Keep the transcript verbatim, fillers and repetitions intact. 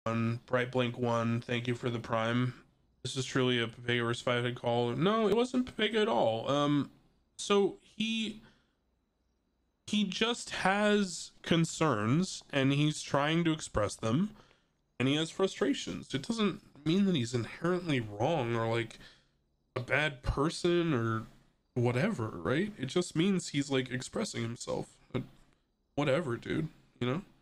on Bright Blink one, thank you for the prime. This is truly a Papega versus five head call. No, it wasn't Papega at all. Um, so he he just has concerns and he's trying to express them, and he has frustrations. It doesn't mean that he's inherently wrong or like a bad person or whatever, right? It just means he's like expressing himself. But whatever, dude, you know?